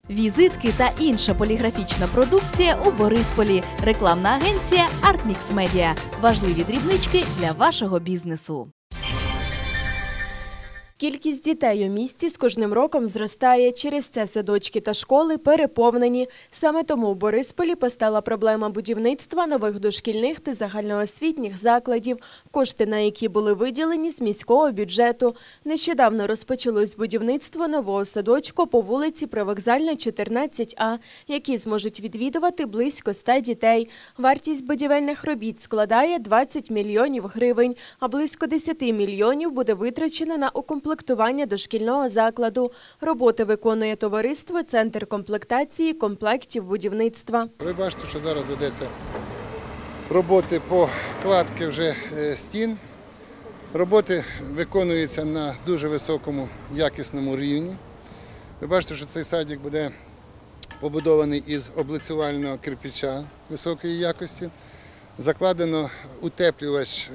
Візитки та інша поліграфічна продукція у Борисполі. Рекламна агенція «Артмікс Медіа». Важливі дрібнички для вашого бізнесу. Кількість дітей у місті з кожним роком зростає. Через це садочки та школи переповнені. Саме тому у Борисполі постала проблема будівництва нових дошкільних та загальноосвітніх закладів, кошти на які були виділені з міського бюджету. Нещодавно розпочалось будівництво нового садочку по вулиці Привокзальна, 14А, які зможуть відвідувати близько 100 дітей. Вартість будівельних робіт складає 20 мільйонів гривень, а близько 10 мільйонів буде витрачено на укомплектування дошкільного закладу. Роботи виконує товариство «Центр комплектації комплектів будівництва». Ви бачите, що зараз ведеться роботи по кладці вже стін. Роботи виконуються на дуже високому якісному рівні. Ви бачите, що цей садик буде побудований із облицювального кирпича високої якості. Закладено утеплювач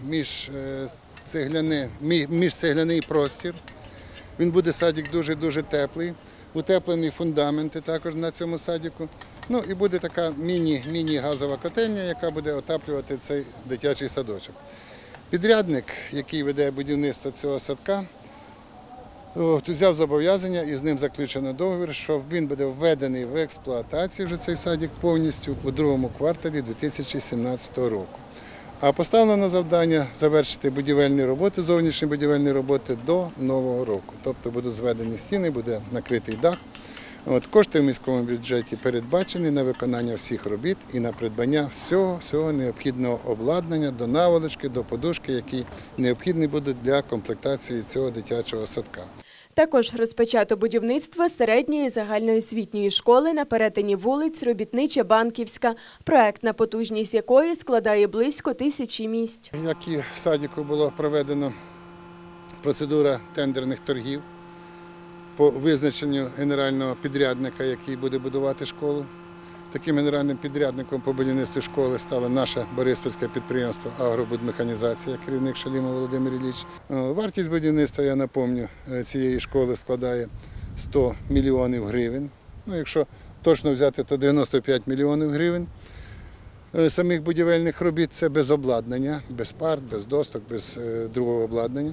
міжцегляний простір. Він буде садик дуже-дуже теплий. Утеплені фундаменти також на цьому садику. Ну і буде така міні-газова котельня, яка буде отаплювати цей дитячий садочок. Підрядник, який веде будівництво цього садка, взяв зобов'язання і з ним заключено договір, що він буде введений в експлуатацію вже цей садик повністю у другому кварталі 2017 року. А поставлено завдання завершити будівельні роботи, зовнішні будівельні роботи до Нового року. Тобто будуть зведені стіни, буде накритий дах. Кошти в міському бюджеті передбачені на виконання всіх робіт і на придбання всього необхідного обладнання до наволочки, до подушки, які необхідні будуть для комплектації цього дитячого садка. Також розпочато будівництво середньої загальноосвітньої школи на перетині вулиць Робітнича-Банківська, проектна потужність якої складає близько 1000 місць. Як і в садику було проведено процедура тендерних торгів по визначенню генерального підрядника, який буде будувати школу. Таким генеральним підрядником по будівництву школи стало наше бориспільське підприємство «Агробудмеханізація», керівник Шалімов Володимир Ілліч. Вартість будівництва, я напомню, цієї школи складає 100 мільйонів гривень. Якщо точно взяти, то 95 мільйонів гривень. Самих будівельних робіт – це без обладнання, без парт, без досток, без другого обладнання.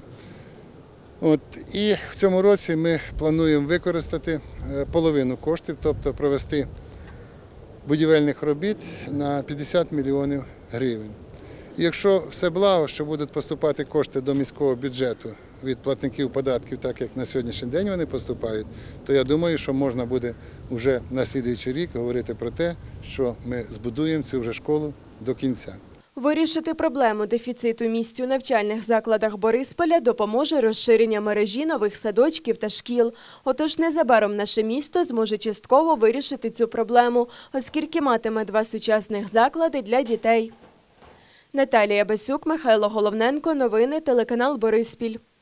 І в цьому році ми плануємо використати половину коштів, тобто провести будівельних робіт на 50 мільйонів гривень. І якщо все благо, що будуть поступати кошти до міського бюджету від платників податків, так як на сьогоднішній день вони поступають, то я думаю, що можна буде вже на слідуючий рік говорити про те, що ми збудуємо цю вже школу до кінця. Вирішити проблему дефіциту місць у навчальних закладах Борисполя допоможе розширення мережі нових садочків та шкіл. Отож, незабаром наше місто зможе частково вирішити цю проблему, оскільки матиме 2 сучасних заклади для дітей. Наталія Басюк, Михайло Головненко. Новини телеканал Бориспіль.